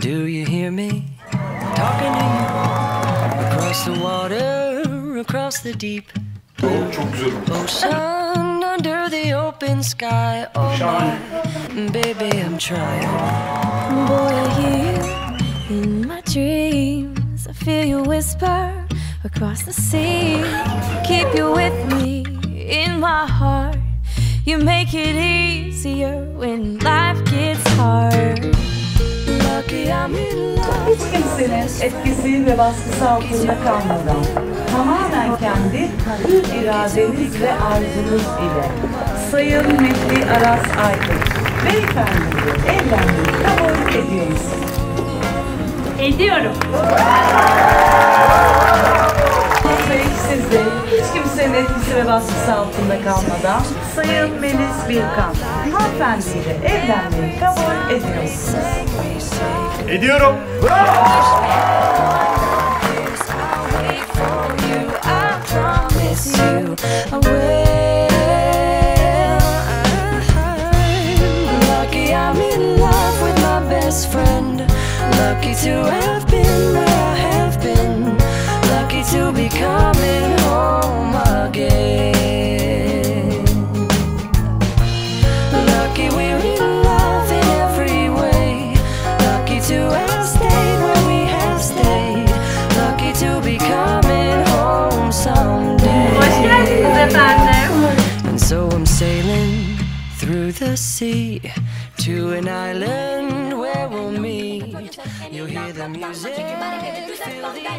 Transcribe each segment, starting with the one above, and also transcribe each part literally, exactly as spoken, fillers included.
Do you hear me talking to you? Across the water, across the deep blue ocean, under the open sky. Oh my, baby, I'm trying. Boy, I hear you in my dreams. I feel you whisper across the sea. Keep you with me in my heart. You make it easier when life gets hard. Lucky I'm in love. Hiç kimsenin etkisi ve baskısı altında kalmadan tamamen kendi hür iradeniz ve arzunuz ile Sayın Mehdi Aras Aydın beyefendiyle evlenmeyi kabul ediyor musunuz? Ediyorum. Ve siz de hiç kimsenin etkisi ve baskısı altında kalmadan Sayın Melis Birkan hanımefendiyle evlenmeyi kabul ediyor musunuz? Ediyorum. Lucky I'm in love with my best friend. Lucky to have been where I have been. Lucky to be coming home again. Lucky we're in love in every way. Lucky to have stayed where we have stayed. Lucky to be coming home someday. Hoş geldiniz efendim. And so I'm sailing through the sea to an island where we'll meet. You'll hear the music, feel the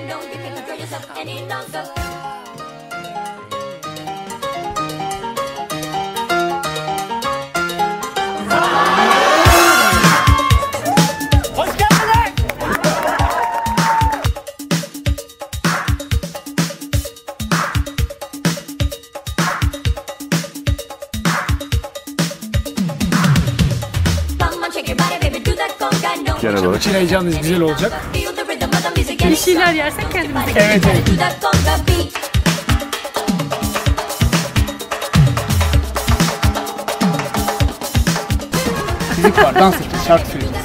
Hoş geldiniz. Genel olarak için heyecanlıyız, güzel olacak. Bir şeyler yersek kendimize Evet, evet. Müzik var, dans edeceğiz, şarkı söyleyeceğiz.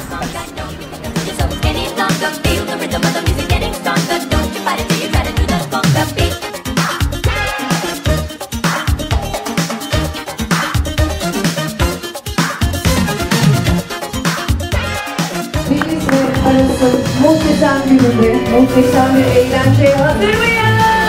Melis ve Aras'ın muhteşem gününde, muhteşem bir eğlenceye hazır mıyız?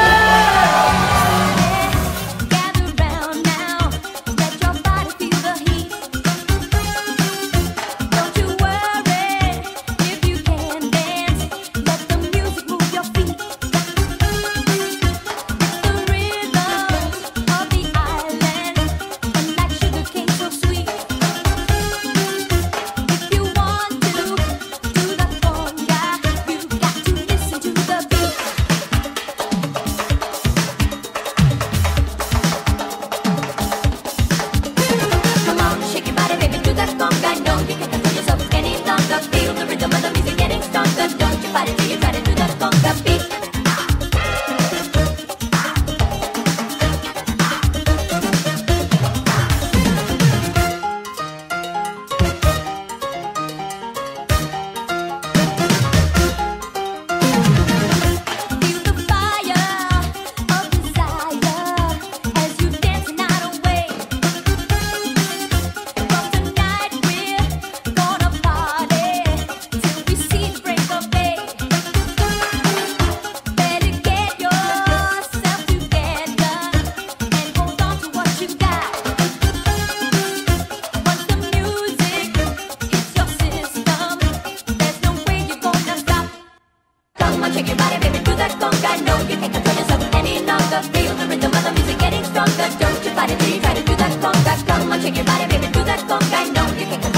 Feel the rhythm of the music getting stronger. Don't you fight it till you try to do that conga. Come on, shake your body, baby, do that conga. I know you can.